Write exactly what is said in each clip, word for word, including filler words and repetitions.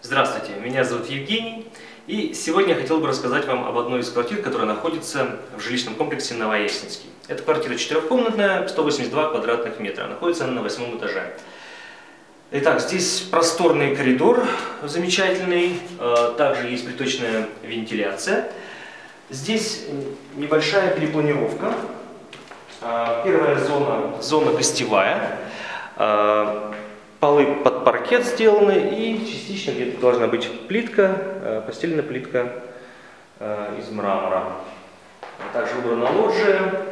Здравствуйте, меня зовут Евгений, и сегодня я хотел бы рассказать вам об одной из квартир, которая находится в жилищном комплексе Новоясенский. Это квартира четырехкомнатная, сто восемьдесят два квадратных метра, находится она на восьмом этаже. Итак, здесь просторный коридор замечательный, также есть приточная вентиляция. Здесь небольшая перепланировка. Первая зона, зона гостевая. Полы под паркет сделаны, и частично где-то должна быть плитка, постелена плитка из мрамора. Также убрана лоджия.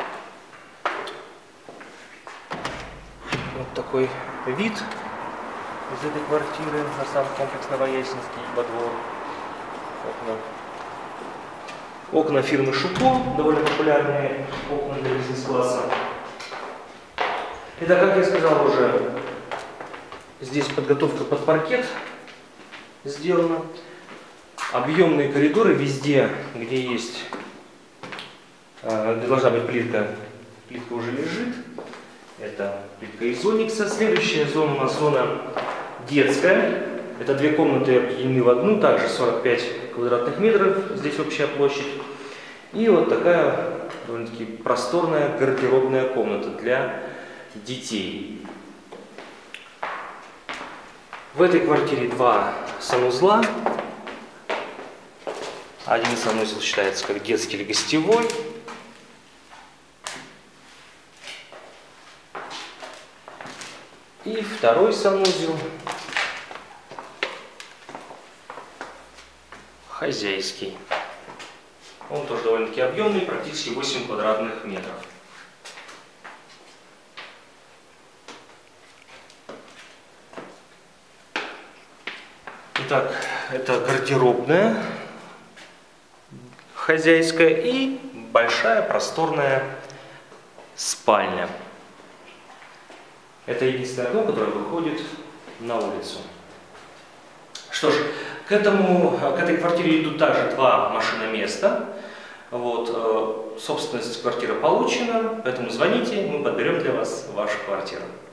Вот такой вид из этой квартиры на сам комплекс Новоясенский во двор. Окна. Окна фирмы Шупо, довольно популярные окна для бизнес-класса. Итак, как я сказал уже, здесь подготовка под паркет сделана. Объемные коридоры везде, где есть, где должна быть плитка, плитка уже лежит. Это плитка из оникса. Следующая зона у нас зона детская. Это две комнаты объединены в одну, также сорок пять квадратных метров, здесь общая площадь. И вот такая довольно-таки просторная гардеробная комната для детей. В этой квартире два санузла. Один санузел считается как детский или гостевой. И второй санузел хозяйский. Он тоже довольно-таки объемный, практически восемь квадратных метров. Итак, это гардеробная хозяйская и большая просторная спальня. Это единственное окно, которое выходит на улицу. Что ж, к, этому, к этой квартире идут также два машиноместа. Вот, собственность квартиры получена, поэтому звоните, мы подберем для вас вашу квартиру.